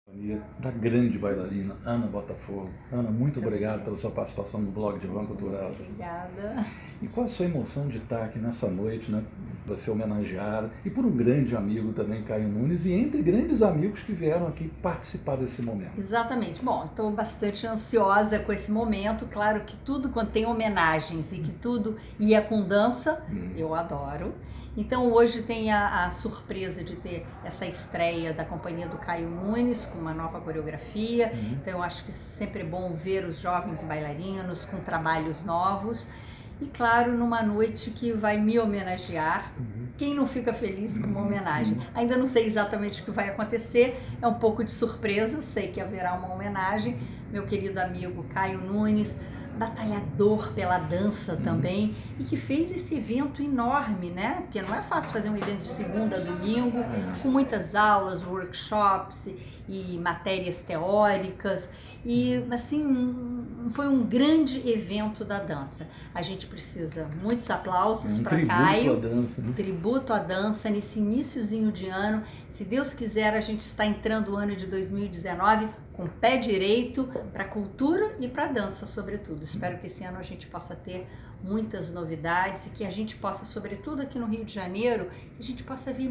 Da grande bailarina Ana Botafogo. Ana, muito obrigado pela sua participação no Blog de Van Cultural. Obrigada. E qual a sua emoção de estar aqui nessa noite, né, para ser homenageada, e por um grande amigo também, Caio Nunes, e entre grandes amigos que vieram aqui participar desse momento? Exatamente. Bom, estou bastante ansiosa com esse momento. Claro que tudo quando tem homenagens e que tudo ia com dança, eu adoro. Então hoje tem a surpresa de ter essa estreia da companhia do Caio Nunes com uma nova coreografia. Então eu acho que sempre é bom ver os jovens bailarinos com trabalhos novos. E claro, numa noite que vai me homenagear. Quem não fica feliz com uma homenagem? Ainda não sei exatamente o que vai acontecer, é um pouco de surpresa, sei que haverá uma homenagem. Meu querido amigo Caio Nunes, batalhador pela dança também, e que fez esse evento enorme, né? Porque não é fácil fazer um evento de segunda a domingo, com muitas aulas, workshops e matérias teóricas, e assim, foi um grande evento da dança. A gente precisa muitos aplausos para Caio, tributo à dança nesse iniciozinho de ano. Se Deus quiser, a gente está entrando o ano de 2019 com o pé direito para a cultura e para a dança, sobretudo. Espero que esse ano a gente possa ter muitas novidades e que a gente possa, sobretudo aqui no Rio de Janeiro, que a gente possa ver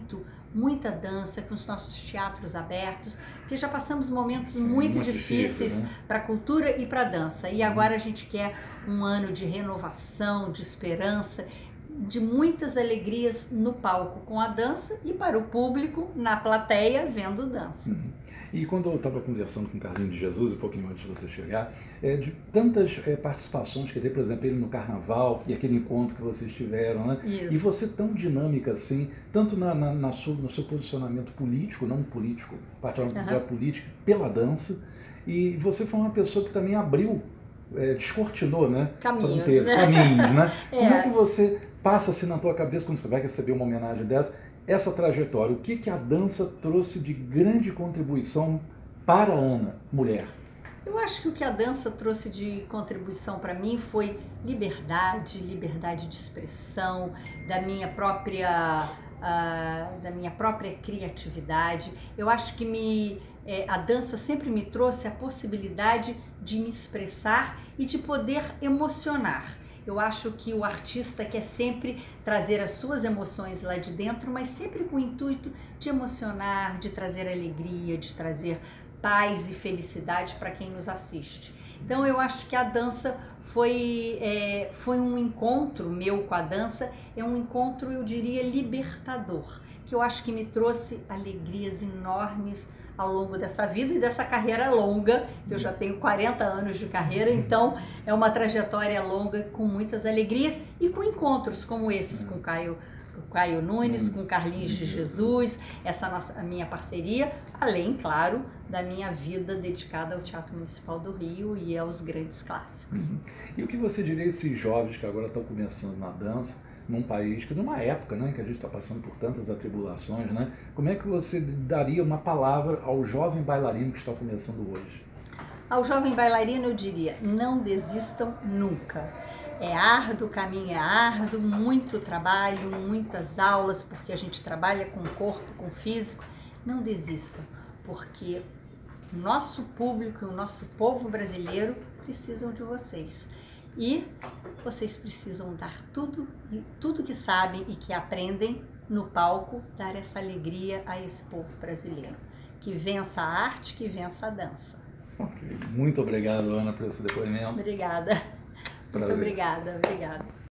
muita dança com os nossos teatros abertos, porque já passamos momentos muito difíceis, né, para a cultura e para a dança. E agora a gente quer um ano de renovação, de esperança, de muitas alegrias no palco com a dança e para o público na plateia vendo dança. E quando eu estava conversando com o Carlinhos de Jesus, um pouquinho antes de você chegar, de tantas participações que teve, por exemplo, ele no Carnaval e aquele encontro que vocês tiveram, né? Isso. E você tão dinâmica assim, tanto no seu posicionamento político, não político, particularmente da política, pela dança, e você foi uma pessoa que também abriu, descortinou, né? Caminhos, Caminhos, né? Como é que você passa assim na tua cabeça quando você vai receber uma homenagem dessa? Essa trajetória, o que a dança trouxe de grande contribuição para a Ana, mulher? Eu acho que o que a dança trouxe de contribuição para mim foi liberdade de expressão, da minha própria criatividade. Eu acho que a dança sempre me trouxe a possibilidade de me expressar e de poder emocionar. Eu acho que o artista quer sempre trazer as suas emoções lá de dentro, mas sempre com o intuito de emocionar, de trazer alegria, de trazer paz e felicidade para quem nos assiste. Então eu acho que a dança foi um encontro meu com a dança, é um encontro, eu diria, libertador, que eu acho que me trouxe alegrias enormes ao longo dessa vida e dessa carreira longa, que eu já tenho 40 anos de carreira, então é uma trajetória longa com muitas alegrias e com encontros como esses com Caio Nunes, com Carlinhos de Jesus, a minha parceria, além, claro, da minha vida dedicada ao Teatro Municipal do Rio e aos grandes clássicos. E o que você diria a esses jovens que agora estão começando na dança, num país, numa época, né, que a gente está passando por tantas atribulações, né? Como é que você daria uma palavra ao jovem bailarino que está começando hoje? Ao jovem bailarino eu diria, não desistam nunca. É árduo, o caminho é árduo, muito trabalho, muitas aulas, porque a gente trabalha com o corpo, com o físico. Não desistam, porque o nosso público e o nosso povo brasileiro precisam de vocês. E vocês precisam dar tudo que sabem e que aprendem no palco, dar essa alegria a esse povo brasileiro. Que vença a arte, que vença a dança. Okay. Muito obrigado, Ana, por esse depoimento. Obrigada. Prazer. Muito obrigada.